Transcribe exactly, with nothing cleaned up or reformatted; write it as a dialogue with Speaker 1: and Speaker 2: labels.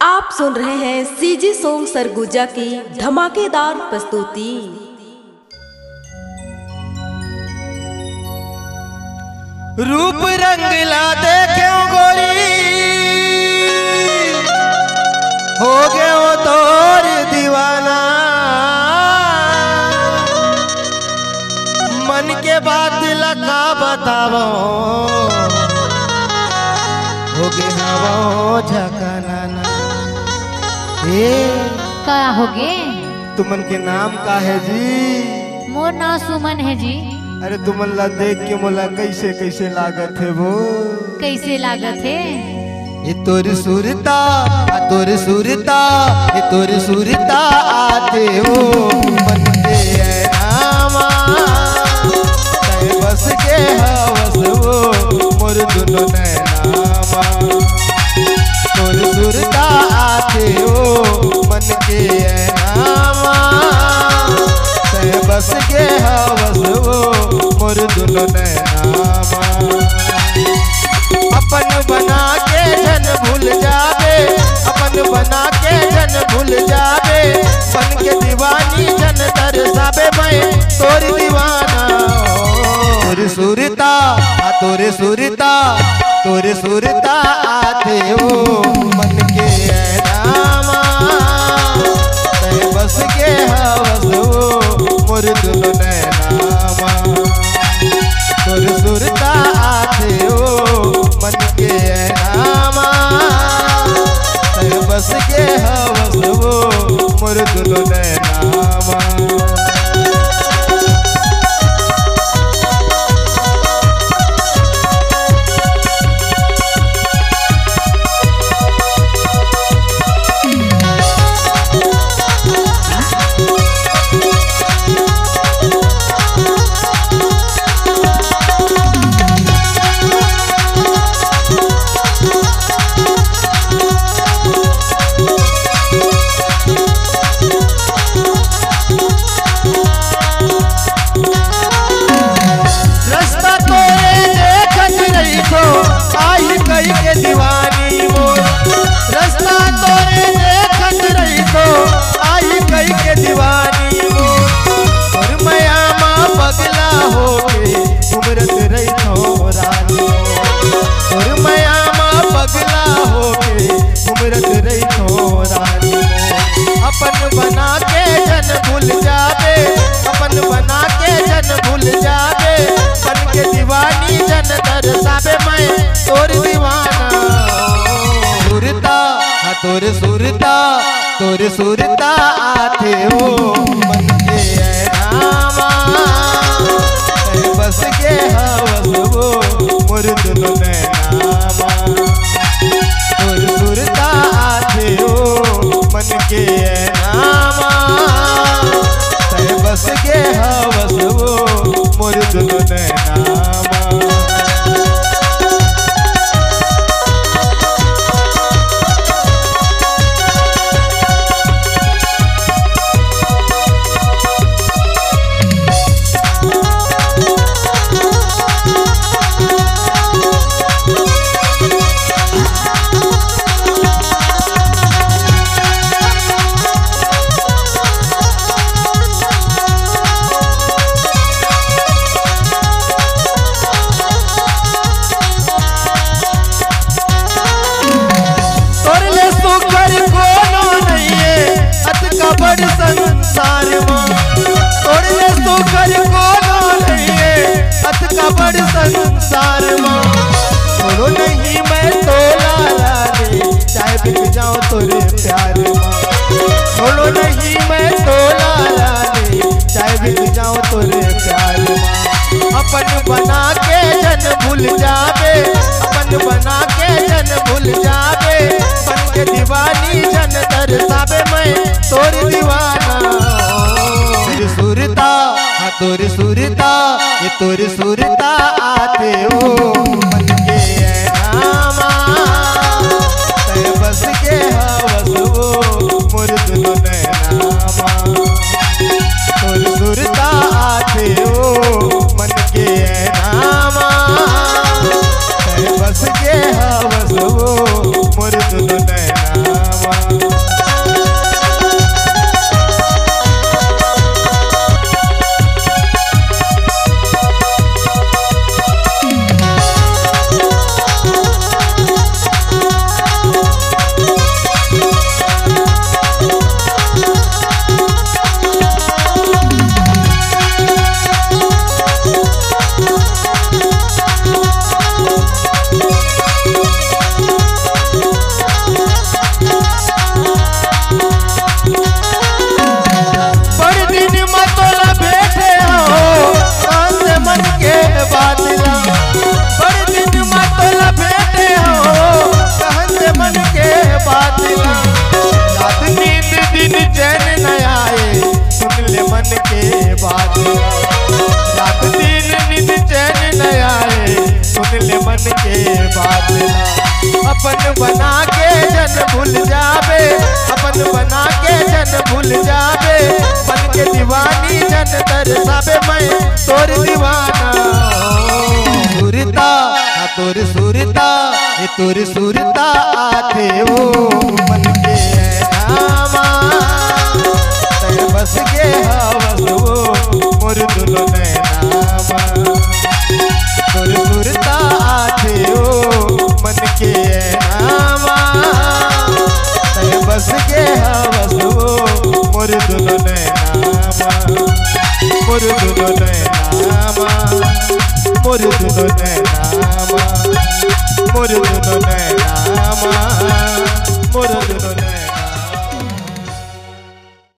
Speaker 1: आप सुन रहे हैं सीजी सॉन्ग सरगुजा की धमाकेदार प्रस्तुति।
Speaker 2: रूप रंगला देखे गोरी हो गए हो तोर दीवाना, मन के बात लगा बतावो हो गए हवा झकाना। ए
Speaker 3: का होगे?
Speaker 2: तुमन के नाम का है जी?
Speaker 3: मोर नाम सुमन है जी।
Speaker 2: अरे तुमन ला देख के मोला कैसे कैसे लागत है वो?
Speaker 3: कैसे लागत है?
Speaker 2: ये तोर सुरता आ तोर सुरता ये तोर सुरता आते हो मन के नामा तय बस के हवस वो मोर दुनो नैनामा। तोर सुरता आते हो मन के नामा तय बस के हवस वो मोर दुनो नैनामा। अपन बना के जन भूल जावे, अपन बना के जन भूल जावे, बन के दीवानी जन तरसावे मैं तोरी दीवाना। तोर सुरता आ तोर सुरता तोर सुरता आते हो मन के नामा तय बस के हवस वो मोर दुनो नैनामा। तोर सुरता आते हो मन के नामा तय बस के हवस वो मोर दुनो नैनामा। आई कई के दीवानी मोर रास्ता तोरे देखत रही तो आई कई के दीवानी मोर और मैया माँ पगला हो के घुमरत रही तो रानी और मैया माँ पगला हो के घुमरत रही तो रानी। अपन बना के जन भूल जावे, अपन बना के जन भूल जावे, बन के दीवानी जन तरसावे मैं तोर दीवाना। सुरता हाँ तोर सुरता तोर सुरता आते हो मन के नामा तय बस के हवस वो मोर दुनो नैनामा। तोर सुरता आते हो मन के नामा तय बस के हवस वो मोर दुनो नैनामा। संसार तोड़ने तो कर कोनो नहीं है अत का बड़ संसार छोड़ो नहीं मैं तोला रानी चाहे बिक जाऊं तोरे प्यार छोड़ो नहीं मैं तोला रानी चाहे बिक जाऊं तोरे प्यार। अपन बना के जन भूल जावे, अपन बना के जन भूल जावे, बन के दीवानी जन तरसावे मैं तोर दीवाना। तोर सुरता हाँ तोर सुरता ये तोर सुरता आते हो मन के नामा तय बस के हवस वो मोर दुनो नैनामा। तोर सुरता आते हो मन के नामा तय बस के हवस वो मोर दुनो नैनामा। बात ला। अपन बना के जन भूल जावे, अपन बना के जन भूल जावे, बन के दीवानी जन तरसावे मैं तोर दीवाना। सुरता हाँ तोर सुरता ये तोर सुरता आथे वो मन के नामा तय बस के हवस वो मोर दुलो नैनामा। तोर सुरता आथे वो मन के नामा तय बस के हवस वो मोर दुलो नैनामा। मोर दुलो नैनामा मोर दुलो नैनामा मोर दुलो नैनामा मोर दुलो नैनामा।